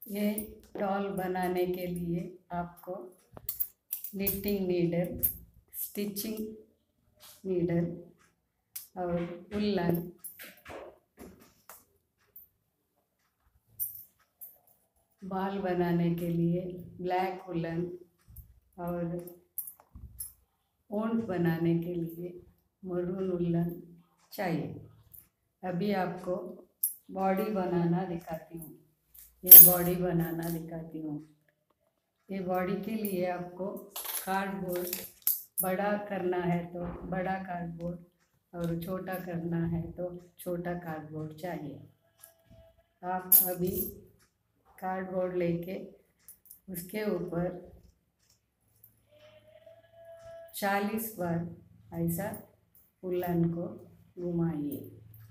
ये डॉल बनाने के लिए आपको निटिंग नीडल, स्टिचिंग नीडल और वुलन, बाल बनाने के लिए ब्लैक वुलन और ओंठ बनाने के लिए मरून वुलन चाहिए। अभी आपको बॉडी बनाना दिखाती हूँ। ये बॉडी बनाना दिखाती हूँ। ये बॉडी के लिए आपको कार्डबोर्ड बड़ा करना है तो बड़ा कार्डबोर्ड और छोटा करना है तो छोटा कार्डबोर्ड चाहिए। आप अभी कार्डबोर्ड लेके उसके ऊपर 40 बार ऐसा वुलन को घुमाइए।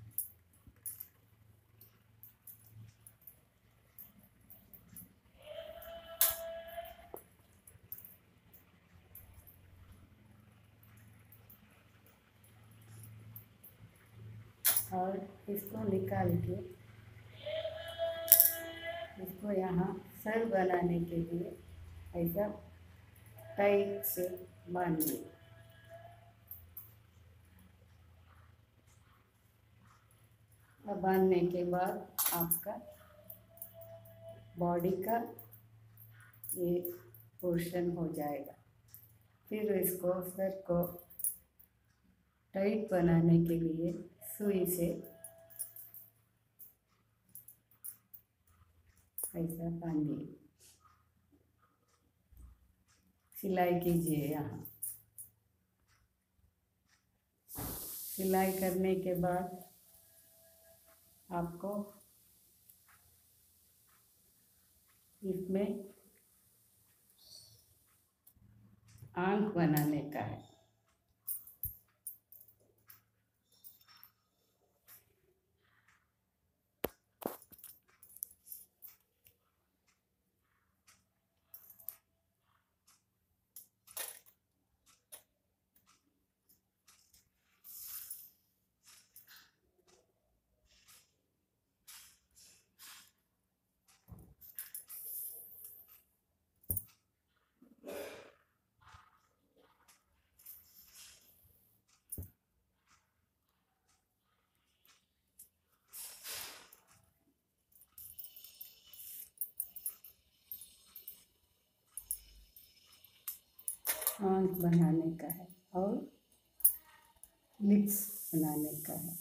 और इसको निकाल के इसको यहाँ सर बनाने के लिए ऐसा टाइट से बांधिए। अब बांधने के बाद आपका बॉडी का ये पोर्शन हो जाएगा। फिर इसको सर को टाइट बनाने के लिए सुई से ऐसा बांधिए। सिलाई कीजिए। यहाँ सिलाई करने के बाद आपको इसमें आँख बनाने का है। आँख बनाने का है और लिप्स बनाने का है।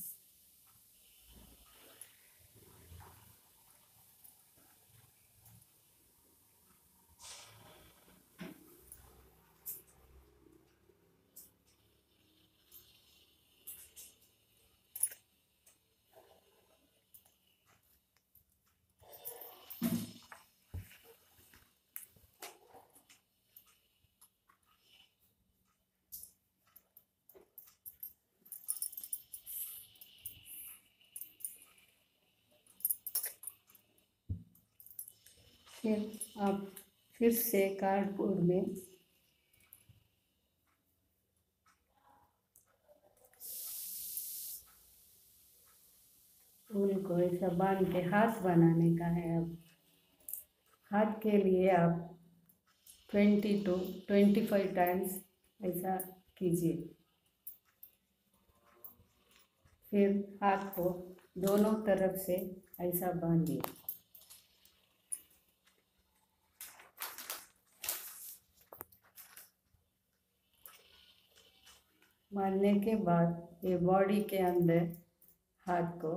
फिर आप फिर से कार्डबोर्ड में ऊल को ऐसा बांध के हाथ बनाने का है। अब हाथ के लिए आप 20 to 25 टाइम्स ऐसा कीजिए। फिर हाथ को दोनों तरफ से ऐसा बांधिए। बांधने के बाद ये बॉडी के अंदर हाथ को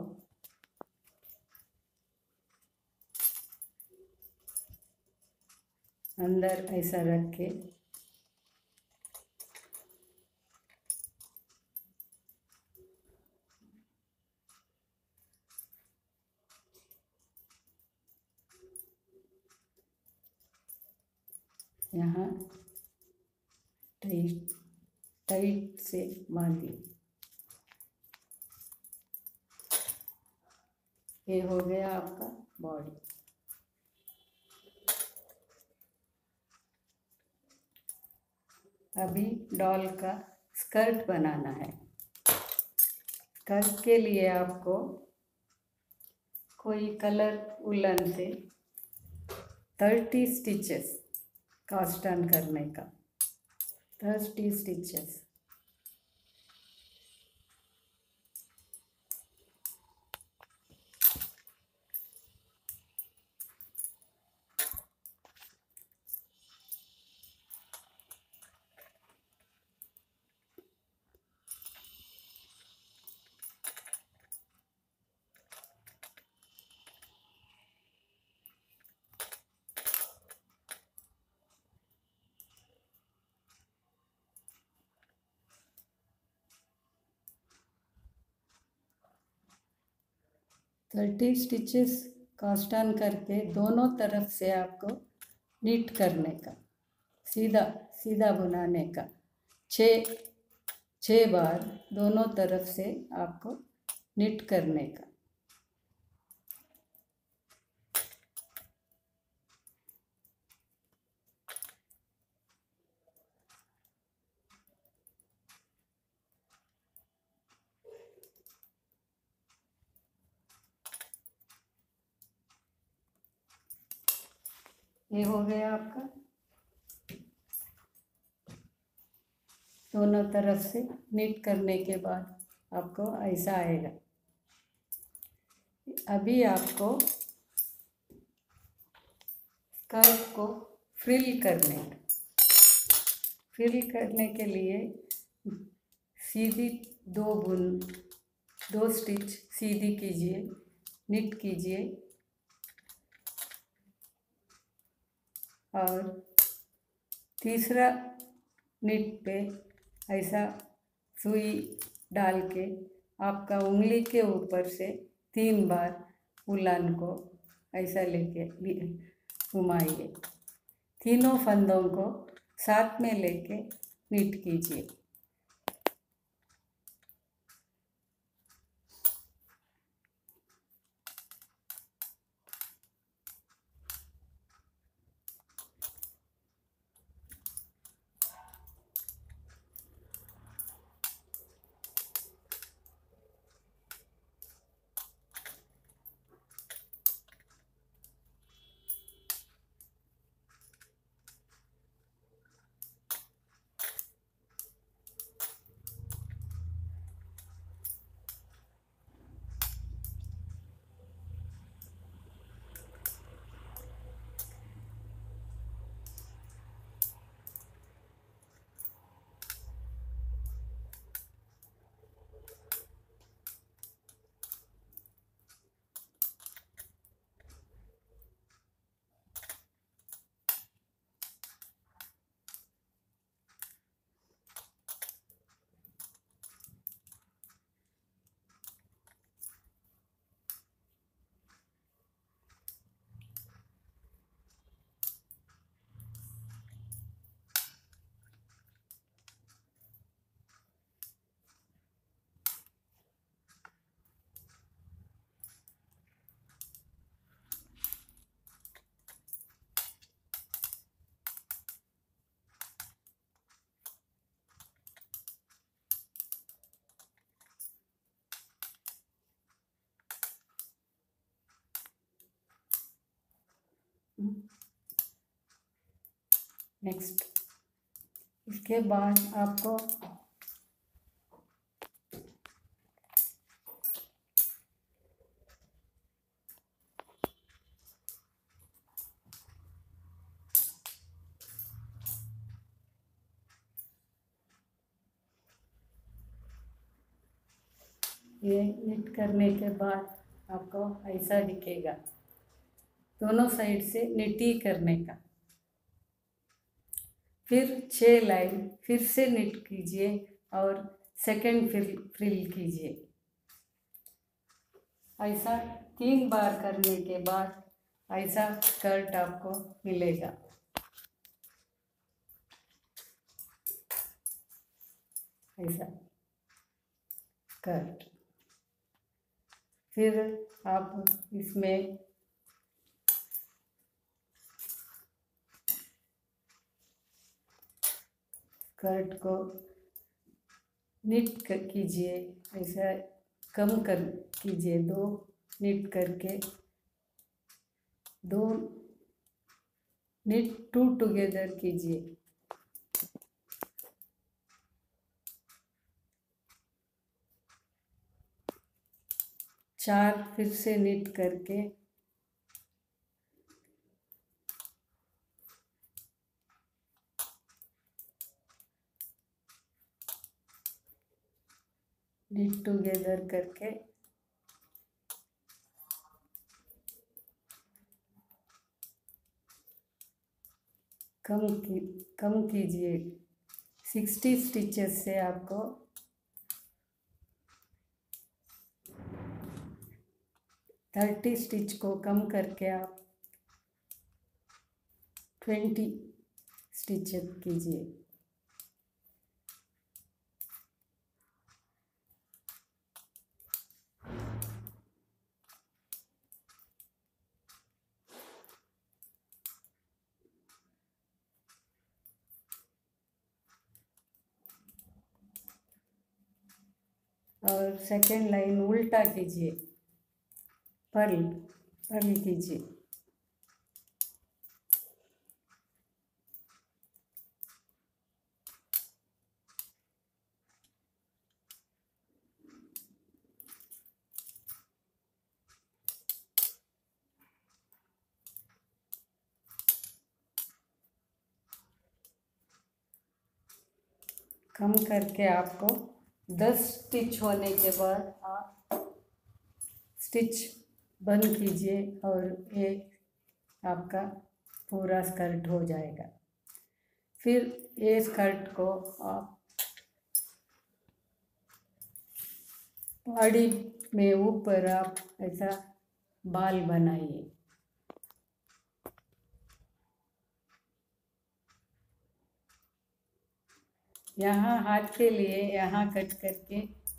अंदर ऐसा रख के यहाँ टाइट से बांधिए। ये हो गया आपका बॉडी। अभी डॉल का स्कर्ट बनाना है। स्कर्ट के लिए आपको कोई कलर वुलन से 30 स्टिचेस कास्ट ऑन करने का, 30 stitches. Thirty stitches cast on करके दोनों तरफ से आपको नीट करने का, सीधा सीधा बुनाने का। 6 बार दोनों तरफ से आपको नीट करने का। ये हो गया आपका, दोनों तरफ से नीट करने के बाद आपको ऐसा आएगा। अभी आपको स्कर्ट को फ्रिल करने का। फ्रिल करने के लिए सीधी 2 स्टिच सीधी कीजिए, नीट कीजिए और तीसरा नीट पे ऐसा सुई डाल के आपका उंगली के ऊपर से 3 बार वूलन को ऐसा लेके घुमाइए। तीनों फंदों को साथ में लेके नीट कीजिए। नेक्स्ट, इसके बाद आपको ये नीट करने के बाद आपको ऐसा दिखेगा। दोनों साइड से नीटी करने का। फिर 6 लाइन फिर से नीट कीजिए और सेकंड फ्रिल कीजिए। ऐसा 3 बार करने के बाद ऐसा स्कर्ट आपको मिलेगा। ऐसा स्कर्ट। फिर आप इसमें स्कर्ट को नीट कीजिए, ऐसा कम कर कीजिए। 2 नीट करके 2 निट टू टुगेदर कीजिए। चार फिर से निट करके निट टुगेदर करके कम कीजिए। 60 स्टिचेस से आपको 30 स्टिच को कम करके आप 20 स्टिच कीजिए। और सेकेंड लाइन उल्टा कीजिए, पर्ल पर्ल कीजिए। कम करके आपको 10 स्टिच होने के बाद आप स्टिच बंद कीजिए और ये आपका पूरा स्कर्ट हो जाएगा। फिर ये स्कर्ट को आप बॉडी में ऊपर आप ऐसा बाल बनाइए। यहाँ हाथ के लिए यहाँ कट करके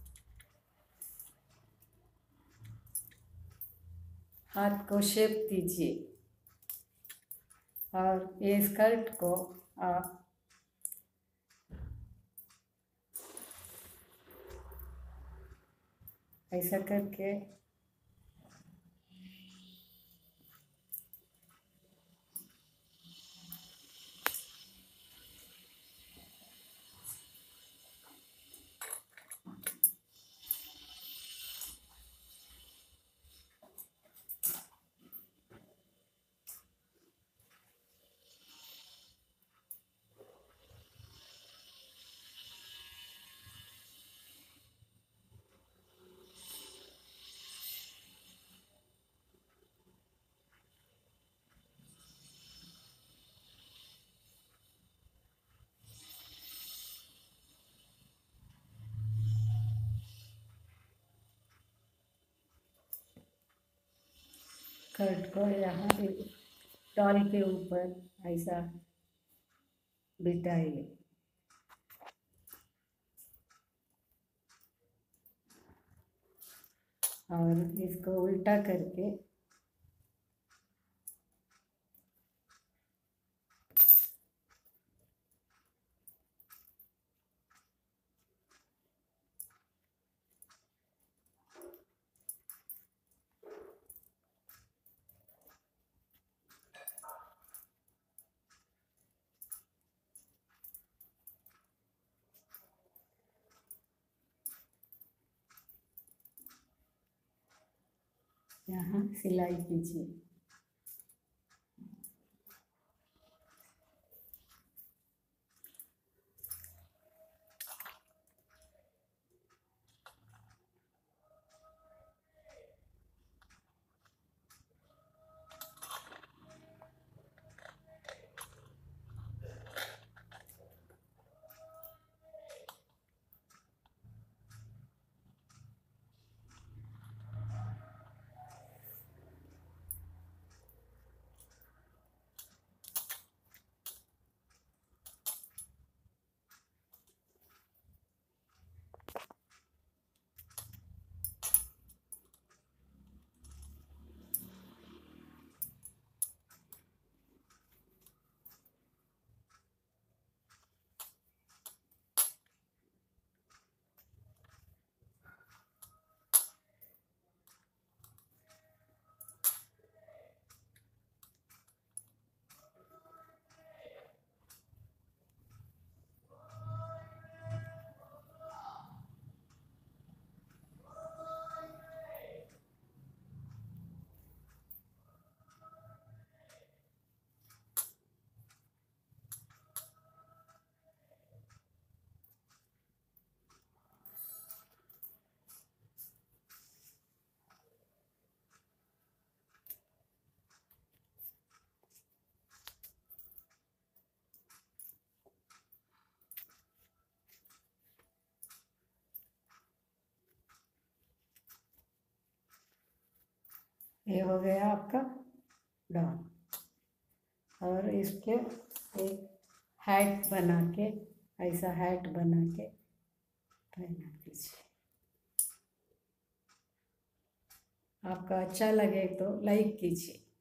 हाथ को शेप दीजिए और ये स्कर्ट को आप ऐसा करके स्कर्ट को यहाँ डॉल के ऊपर ऐसा बिठाइए और इसको उल्टा करके यहाँ सिलाई कीजिए। ये हो गया आपका डॉन। और इसके एक हैट बना के, ऐसा हैट बना के पहना दीजिए। आपका अच्छा लगे तो लाइक कीजिए।